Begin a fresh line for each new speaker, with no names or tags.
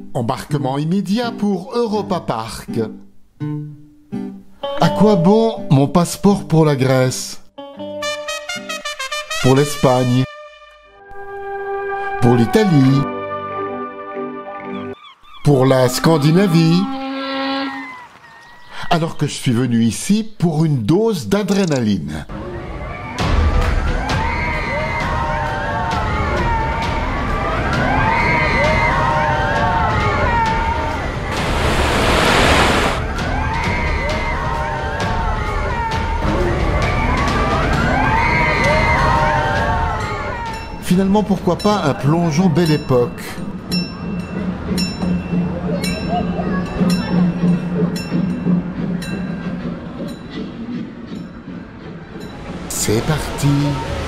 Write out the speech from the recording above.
Embarquement immédiat pour Europa Park. À quoi bon mon passeport pour la Grèce? Pour l'Espagne? Pour l'Italie? Pour la Scandinavie? Alors que je suis venu ici pour une dose d'adrénaline. Finalement, pourquoi pas un plongeon Belle Époque? C'est parti!